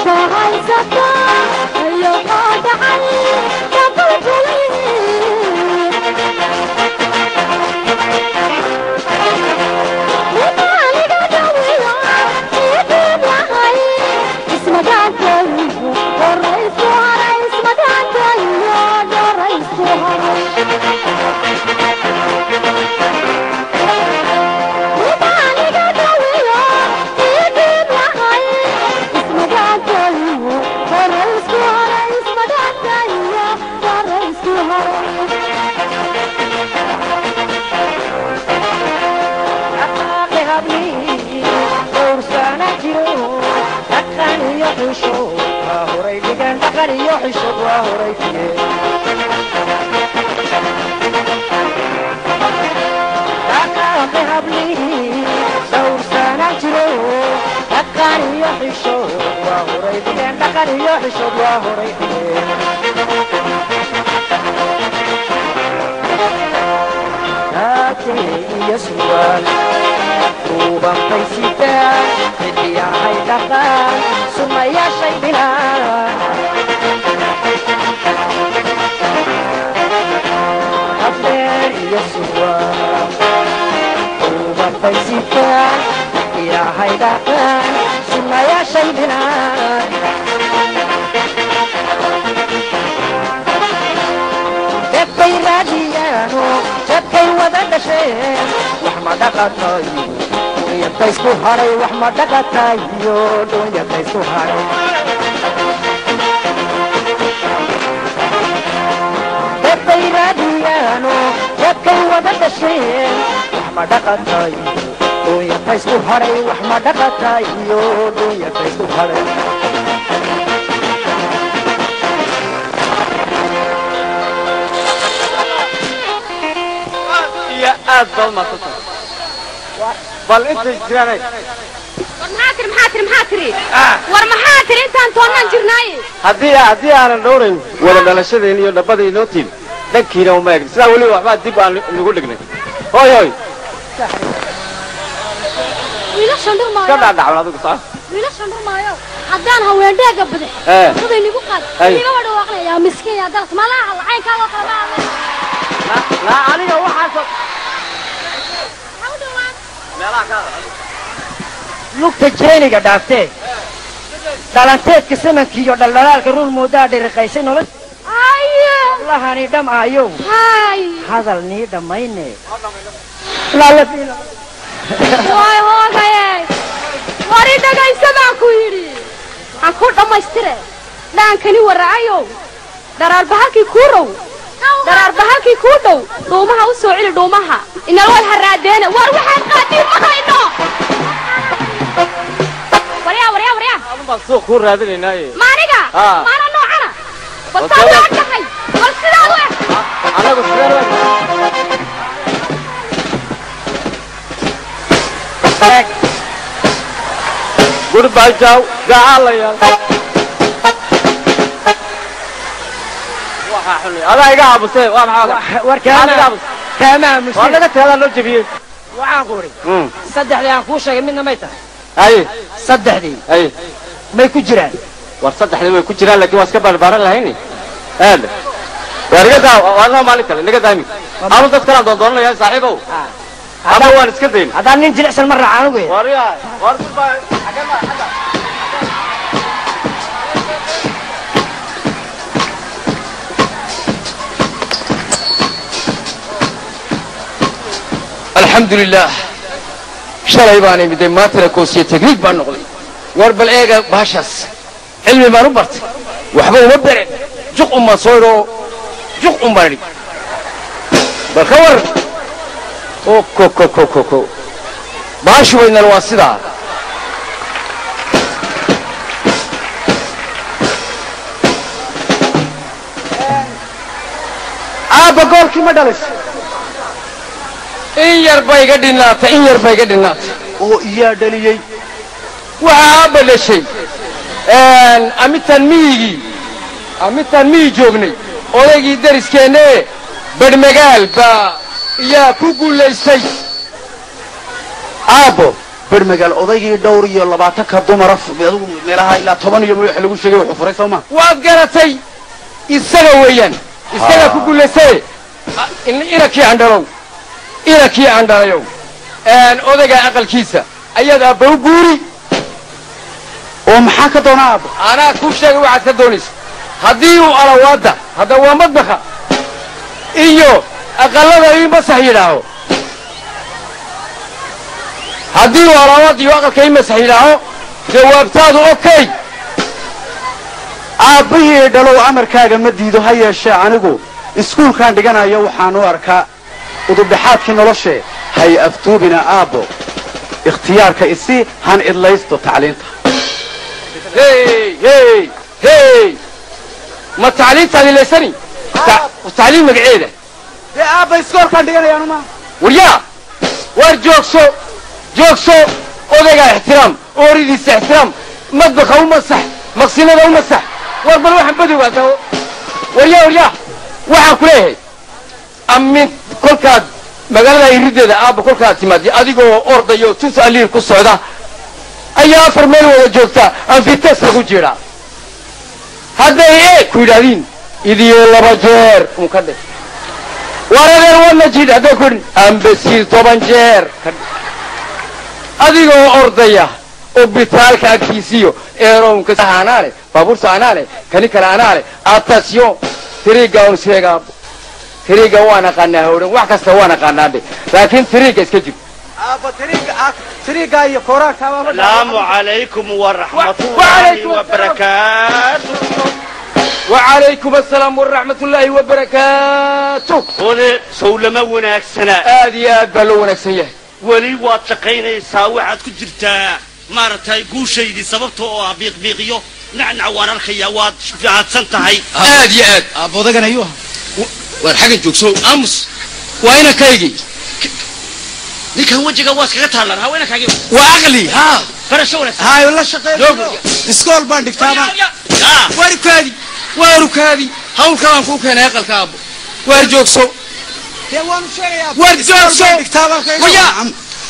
بل انت جيراني محاتري ورمحاتري انت انتونا جرناي هدي انا دورين ولا دلشدين iyo dhabadii noo tiin dankiina uma eeg sida wali waxba dib aan ugu dhignay hooy wiila shandar maayo ka dhacdo adigu taa wiila shandar maayo hadaan haweendeega baday waday nigu qaad niga wada waaqnaya miskiin ya dalka malaha lacayn ka loo kala la aniga waxa lugta jeeniga dhaaftee dhalanteedka samankiiyo dhaldhalaalka run moodaa dhiriqaysay nolosha lahani dhamaayo hadal nii dhammayne way hoogaye wari dhagaysadaa ku yidhi ha ku dhammaystire dhaankani waraayo dharaarba halkii kuu row dharaarba halkii kuu dhow dhuumaha u soo celi dhuumaha inal way haraadeene war waxaan qaadiin ma hayno waryaa ma soo ku raadinaynaay maaniga maana noocana bal saad tahay bal sidaa u anagu sidoo goodbye jaw gaalaya waxa xulay adaa iga abusay waa maxaa warkaana tamaam waa laga taada loo jabiyay waxaan qoray saddexdii aan ku sheegay midna may tahay ay saddexdii ay may ku jiraan war saddexdii way ku jiraan laakiin waa iska barbaaran lahayn aad wargada waa maalin kale naga daami ama dad kala doondoonaya saaxiibow ama waan iska dayn hadaan nin jilicsan mar raacaan ugu wariya war xagama xaga الحمد لله شلي باني بدي ما تركوسي تقريب بان نقضي وربل ايغا باشاس علمي ما نبرت وحبا ومبرن جوق ما صويرو جوق مبرني بالخور اوكو كو كو كو كو باشو وين الواسطة بقول كي ما دلس إن يربى يقدر oo iya dhaliyay waxa balashay amitan mii joognay odaygii dariskeenne badhmagaal baa iyaa ku guulaystay aabo برمجال أضيء دوري ولا بعتك الضمرة ملها إلى 8 يوم يحلقوا شيء وحفرة سوما وأبقرتي السجويا السجا كل سنة إنك عندنا إنك عندنا يوم أن أضيع أقل كيسة أيها بوبوري ومحاك دوناب أنا كل شيء وعد دونيس هديو على وادا هذا هو مطبخ إيوه أقل ذي مسحيله هديو على وادا يوقع كي مسحيله جوابتاده أوكي أبيه دلو أمر كاجا مديدو هيا الشيء عنقو إسكول كان دجنا يوحنا واركا وضبحات كنولشة هي أفتوبنا أبو اختيار كإسي هن إدليستو تعلينته هي ما التعليم تعليم لسني والتعليم مقعيدة يا أبا إسكول كان دجنا يا نما وريا ورجوكسو أوديجا احترام أريد احترام مطبخ أو مسح مغسلة أو مسح واربل واحد بدو قاته وريا waxaan ku leeyahay amin kolkaad magaalada irideeda aaba kolkaad timaadi adigoo ordayo tusaaliir ku socda ayaa afar meel wada joogta aan fitas lagu jira hadday ku yidhahdeen idiyo laba jeer un ka dhig waradeen wana jid hadday ku ambasiir 10 jeer adigoo ordaya oo bitaalka agtiisiyo eeroonka sahanale baabuurta anaale kani kala anaale attention tiriga oo sheega tiriga waana qanaahoodan wax kasta waana qanaade laakiin tiriga iska jib aba tiriga iyo koraanka baba السلام عليكم ورحمة الله وبركاته وعليكم السلام ورحمة الله وبركاته هنا سولما وناكسنا هذه أدبلو وناكسية ولي واتقين يساوعد كجرتا مارتاي قوشيدي سببتو بيقيو نعنع وانا الخياوات شفاعات سنتهي هذه ابو دغنا ايوه والحاجة جوكسو أمس وين كايجي نيك وجهك واسكا تهلن ها وينك كايجي وعقلي ها فرشونا هاي والله شقيق اسكول باندك تمام واركادي هاول كلام كو كان اقل كابو وارجوكسو يا وانو شيغيا وارجوكسو ويا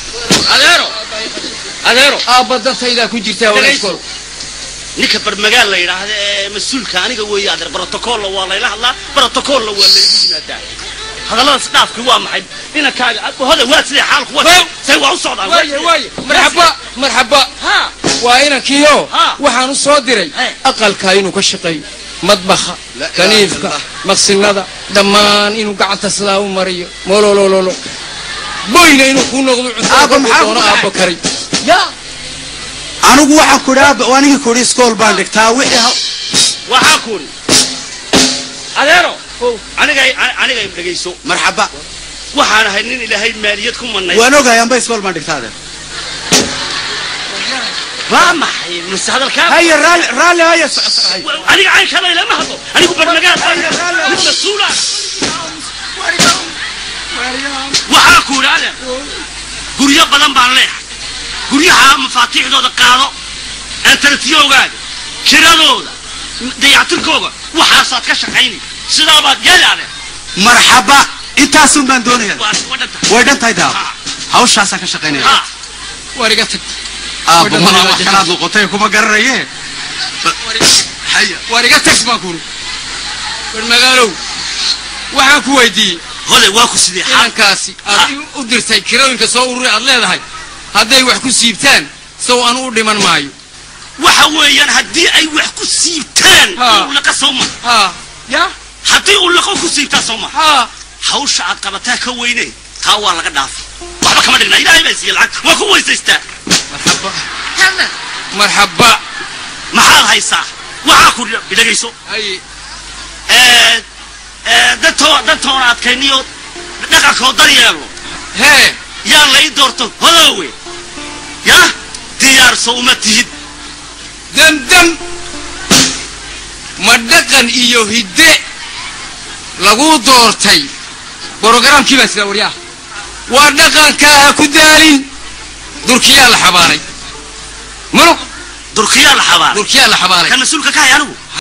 adeero abada sayda ku jirtaa wala iskool ninka barmagaal la yiraahdo mas'uulka aniga weey adeer protocol waa la ilaha protocol waa la yimaadaa hadalada staafku waa maxay inankaaga hada waa sidii xaalku waa say waa u socdaan waaye marxaba ha waa inankiyo waxaan u soo diray aqalka inuu ka shaqeeyo madbaxa kaniifka maqsinada dhamaan inuu gacanta sidaa u mariyo mololololo boyna inuu ku noqdo cunto aaba kari يا أنا أقول واحد كراب وأنا كوري سكول باندك تاوي وحاكوري أديرو أنا جاي بجيسو مرحبا وحنا هنين إلى هاي ماليتكم من ناس وأنا جاي أم بس سكول باندك تاده ما محي نص هذا الكلام هاي الرالي هاي أنا عايش هذا إلى ما هذا أنا أقول برمجان مسؤولة وحاكوري أنا قرية بدن بالله guryaha mafaatiixdooda qaado internetyoogaada kiradooda dayactirkooda waxaasaad ka shaqaynay sidaa baad yeelaadeen marxaba intaasun baan doonayaa way dhantahay daa hawshaasaan ka shaqaynaya wariga tag aabo ma wax kalaad noqotay kuma garanaye wariga tag baan kuuri barmagaalow waxaan ku weydiiyey hole waa ku sidii xaalkaasi aad u dirtay kirooyinka soo ururi aad leedahay hadday wax ku siibtaan soo aan u dhiman maayo waxa weeyaan haddii ay wax ku siibtaan uu laqa sooma ya haddii uu laqa ku siibtaa sooma hawsha aad qabataa ka weyne taa waa laga dhaafay waxba kama dhigna ilaahay baa siiyay lacag waa ku weysaystaa marxaba maxaad haysaa waxaa ku dhagayso dadtoona adkayniyo dhaqankoo daryeelo hee yaa la ii doorto hodoowe يا ديار صومتهد دم مدقن إيو هدي لغو دورتي بروغرام كيبا سيدا ورياه ودقن كاها كدالين دركيا لحباني منو دركيا لحباني كان مسؤولك كاها يانو